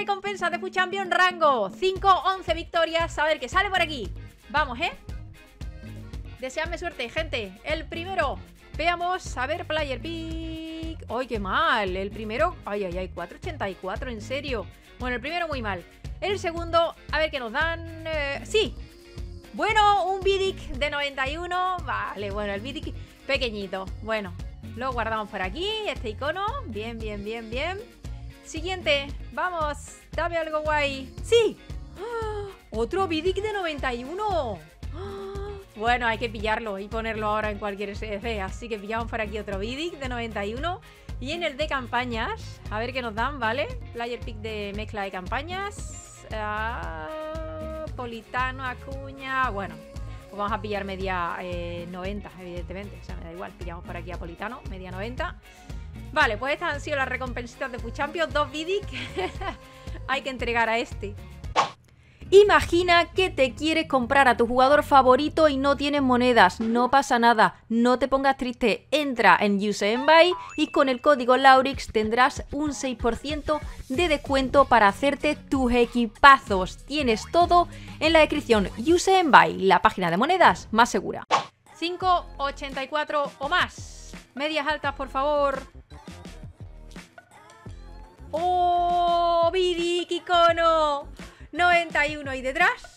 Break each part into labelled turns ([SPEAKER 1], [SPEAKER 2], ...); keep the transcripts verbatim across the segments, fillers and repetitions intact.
[SPEAKER 1] recompensa de FUT Champions rango cinco, once victorias. A ver qué sale por aquí. Vamos, ¿eh? Deseadme suerte, gente. El primero. Veamos, a ver, Player Pick. ¡Ay, qué mal! El primero, ay, ay, ay, cuatro ochenta y cuatro, en serio. Bueno, el primero muy mal. El segundo, a ver qué nos dan. eh, Sí. Bueno, un Vidic de noventa y uno. Vale, bueno, el Vidic pequeñito. Bueno, lo guardamos por aquí, este icono. Bien, bien, bien, bien. Siguiente, vamos, dame algo guay. ¡Sí! ¡Oh! Otro Vidic de noventa y uno. ¡Oh! Bueno, hay que pillarlo y ponerlo ahora en cualquier S D C. Así que pillamos por aquí otro Vidic de noventa y uno. Y en el de campañas, a ver qué nos dan, ¿vale? Player Pick de mezcla de campañas. Ah, Politano, Acuña. Bueno, pues vamos a pillar media eh, noventa, evidentemente. O sea, me da igual, pillamos por aquí a Politano, media noventa. Vale, pues estas han sido las recompensitas de FUT Champions. Dos Vidic. Hay que entregar a este. Imagina que te quieres comprar a tu jugador favorito y no tienes monedas. No pasa nada, no te pongas triste. Entra en Use and Buy y con el código Laurix tendrás un seis por ciento de descuento para hacerte tus equipazos. Tienes todo en la descripción. Use and Buy, la página de monedas más segura. cinco ochenta y cuatro o más. Medias altas, por favor. ¡Oh! Vidic icono noventa y uno y detrás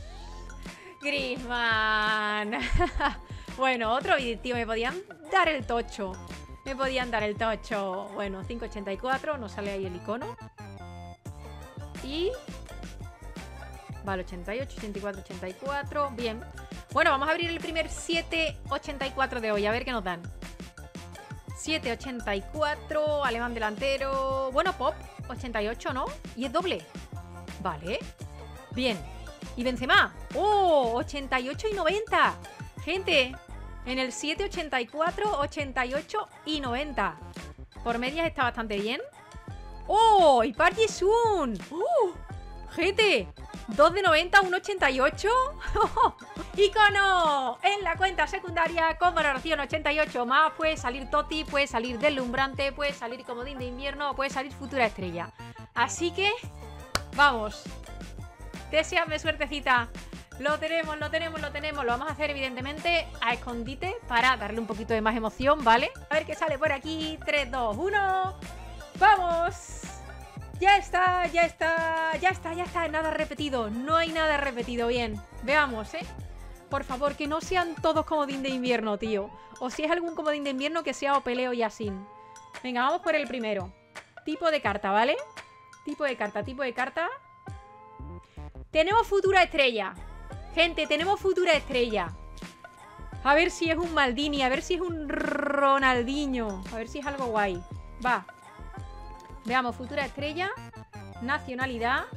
[SPEAKER 1] Griezmann. Bueno, otro Vidic, tío. Me podían dar el tocho. Me podían dar el tocho. Bueno, cinco ochenta y cuatro. Nos sale ahí el icono. Y... Vale, ochenta y ocho, ochenta y cuatro, ochenta y cuatro. Bien. Bueno, vamos a abrir el primer siete ochenta y cuatro de hoy. A ver qué nos dan. siete ochenta y cuatro. Alemán delantero. Bueno, Pop. ochenta y ocho, ¿no? Y es doble. Vale. Bien. ¿Y Benzema? ¡Oh! ochenta y ocho y noventa. Gente, en el siete ochenta y cuatro, ochenta y ocho y noventa. Por medias está bastante bien. ¡Oh! Y Park Ji-sung. ¡Oh! Gente, dos de noventa, uno ochenta y ocho. ¡Icono! En la cuenta secundaria con valoración ochenta y ocho más. Puede salir Totti, puede salir Deslumbrante, puede salir Comodín de Invierno, puede salir Futura Estrella. Así que... Vamos. Deseadme suertecita. Lo tenemos, lo tenemos, lo tenemos. Lo vamos a hacer evidentemente a escondite para darle un poquito de más emoción, ¿vale? A ver qué sale por aquí. tres, dos, uno. ¡Vamos! Ya está, ya está, ya está, ya está. Nada repetido. No hay nada repetido. Bien. Veamos, ¿eh? Por favor, que no sean todos comodín de invierno, tío. O si es algún comodín de invierno, que sea o peleo y así. Venga, vamos por el primero. Tipo de carta, ¿vale? Tipo de carta, tipo de carta. Tenemos Futura Estrella. Gente, tenemos Futura Estrella. A ver si es un Maldini, a ver si es un Ronaldinho. A ver si es algo guay. Va. Veamos, Futura Estrella. Nacionalidad.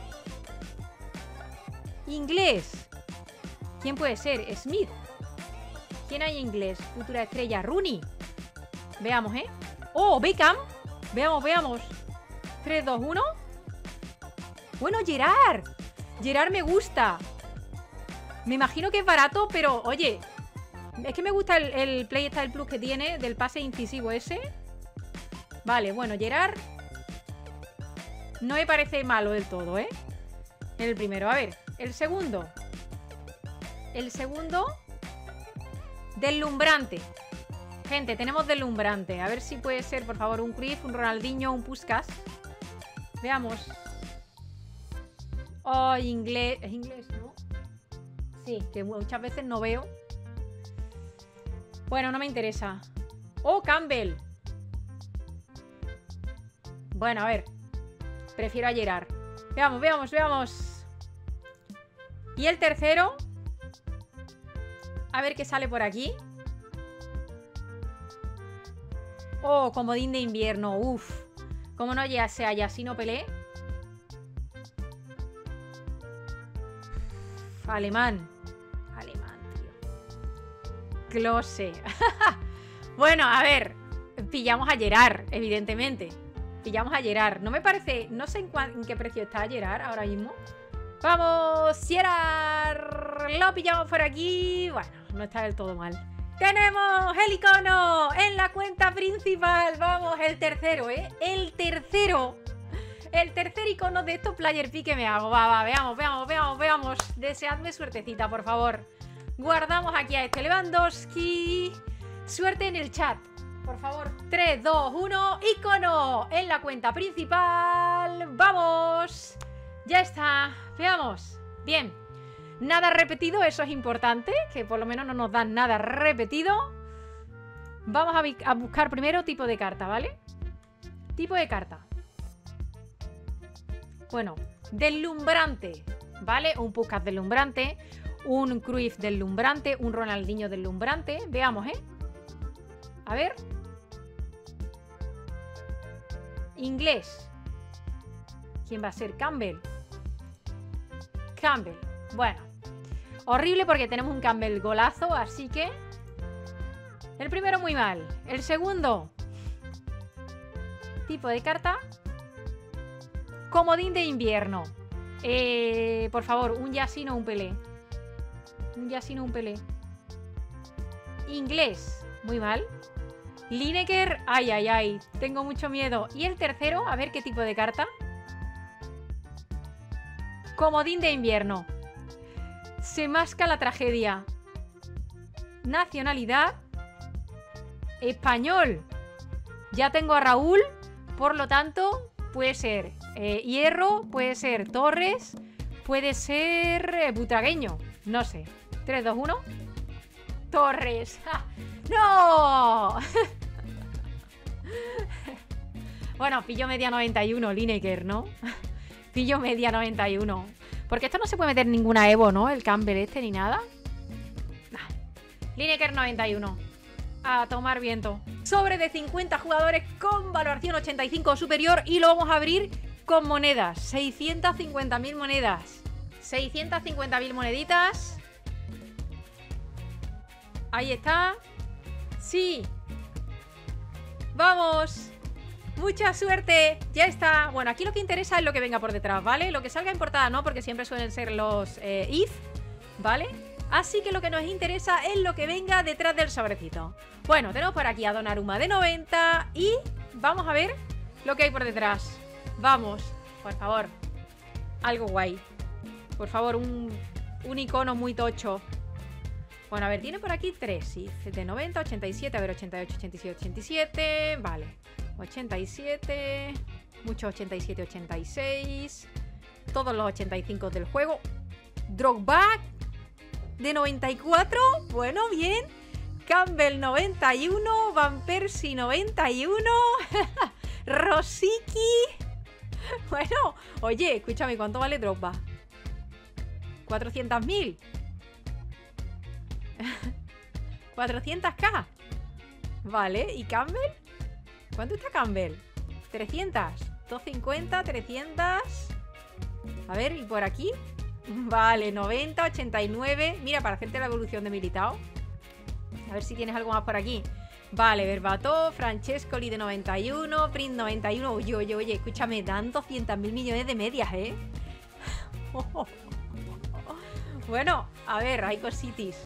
[SPEAKER 1] Inglés. ¿Quién puede ser? Smith. ¿Quién hay en inglés? Futura Estrella. Rooney. Veamos, ¿eh? Oh, Beckham. Veamos, veamos. tres, dos, uno. Bueno, Gerard. Gerard me gusta. Me imagino que es barato, pero oye, es que me gusta el, el Playstyle Plus que tiene del pase incisivo ese. Vale, bueno, Gerard no me parece malo del todo, ¿eh? El primero, a ver, el segundo. El segundo, Deslumbrante. Gente, tenemos Deslumbrante. A ver si puede ser, por favor, un Cruyff, un Ronaldinho, un Puskás. Veamos. Oh, inglés. ¿Es inglés, no? Sí, que muchas veces no veo. Bueno, no me interesa. Oh, Campbell. Bueno, a ver. Prefiero a Gerard. Veamos, veamos, veamos. Y el tercero. A ver qué sale por aquí. Oh, comodín de invierno. Uf. Como no ya sea ya, si no peleé. Alemán. Alemán, tío. Klose. Bueno, a ver. Pillamos a Gerard, evidentemente. Pillamos a Gerard. No me parece... No sé en, en qué precio está Gerard ahora mismo. ¡Vamos! Gerard. Lo pillamos por aquí. Bueno, no está del todo mal. ¡Tenemos el icono en la cuenta principal! Vamos, el tercero, ¿eh? El tercero. El tercer icono de estos Player Pick que me hago. Va, va, veamos, veamos, veamos, veamos. Deseadme suertecita, por favor. Guardamos aquí a este Lewandowski. Suerte en el chat. Por favor, tres, dos, uno. Icono en la cuenta principal. ¡Vamos! Ya está. Veamos. Bien. Nada repetido, eso es importante. Que por lo menos no nos dan nada repetido. Vamos a, a buscar primero tipo de carta, ¿vale? Tipo de carta. Bueno, deslumbrante, ¿vale? Un Puskás deslumbrante, un Cruyff deslumbrante, un Ronaldinho deslumbrante. Veamos, ¿eh? A ver. Inglés. ¿Quién va a ser? Campbell. Campbell. Bueno. Horrible porque tenemos un Campbell golazo, así que... El primero muy mal. El segundo... Tipo de carta... Comodín de invierno. Eh, por favor, un Yasin o un Pelé. Un Yasin o un Pelé. Inglés. Muy mal. Lineker. Ay, ay, ay. Tengo mucho miedo. Y el tercero, a ver qué tipo de carta. Comodín de invierno. Se masca la tragedia. Nacionalidad. Español. Ya tengo a Raúl. Por lo tanto, puede ser eh, Hierro, puede ser Torres, puede ser eh, Butragueño. No sé. tres, dos, uno. Torres. ¡Ja! ¡No! Bueno, pillo media noventa y uno, Lineker, ¿no? Pillo media noventa y uno. Porque esto no se puede meter ninguna Evo, ¿no? El Campbell este ni nada. Nah. Lineker noventa y uno. A tomar viento. Sobre de cincuenta jugadores con valoración ochenta y cinco o superior. Y lo vamos a abrir con monedas. seiscientas cincuenta mil monedas. seiscientas cincuenta mil moneditas. Ahí está. Sí. Vamos. Mucha suerte. Ya está. Bueno, aquí lo que interesa es lo que venga por detrás, ¿vale? Lo que salga en portada no, porque siempre suelen ser los eh, if, ¿vale? Así que lo que nos interesa es lo que venga detrás del sobrecito. Bueno, tenemos por aquí a Donnarumma de noventa. Y vamos a ver lo que hay por detrás. Vamos, por favor. Algo guay. Por favor, un, un icono muy tocho. Bueno, a ver, tiene por aquí tres, sí. De noventa, ochenta y siete, a ver, ochenta y ocho, ochenta y siete, ochenta y siete. Vale. ochenta y siete. Muchos ochenta y siete, ochenta y seis. Todos los ochenta y cinco del juego. Drogba de noventa y cuatro. Bueno, bien. Campbell noventa y uno. Van Persie noventa y uno. Rosicky. Bueno, oye, escúchame, ¿cuánto vale Drogba? cuatrocientos mil. cuatrocientos k. Vale, ¿y Campbell? ¿Cuánto está Campbell? trescientos. doscientos cincuenta, trescientos. A ver, ¿y por aquí? Vale, noventa, ochenta y nueve. Mira, para hacerte la evolución de Militao. A ver si tienes algo más por aquí. Vale, Berbatov, Francescoli de noventa y uno, Print noventa y uno. Oye, oye, oye, escúchame, dan doscientos mil millones de medias, ¿eh? Bueno, a ver, hay cositis.